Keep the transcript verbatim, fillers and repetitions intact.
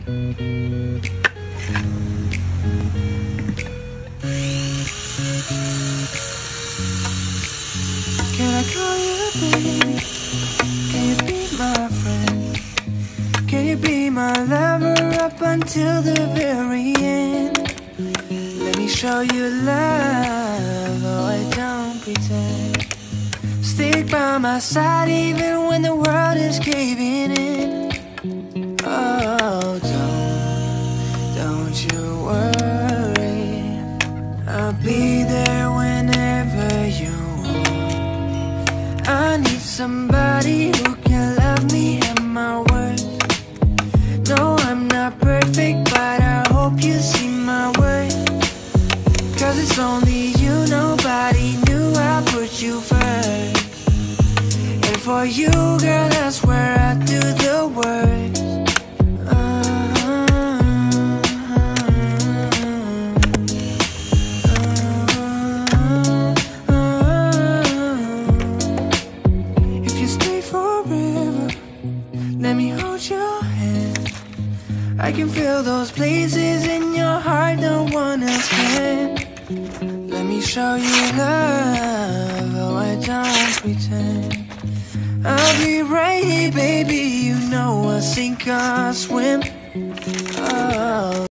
Can I call you baby? Can you be my friend? Can you be my lover up until the very end? Let me show you love, oh I don't pretend. Stick by my side even when the world is caving in. Oh, don't, don't you worry, I'll be there whenever you want me. I need somebody who can love me at my worst. No, I'm not perfect, but I hope you see my worth. Cause it's only you, nobody knew I put you first. And for you, girl, that's where I do the work. Let me hold your hand. I can feel those places in your heart no one else can. Let me show you love, oh I don't pretend. I'll be right here, baby, you know I'll sink or swim. Oh.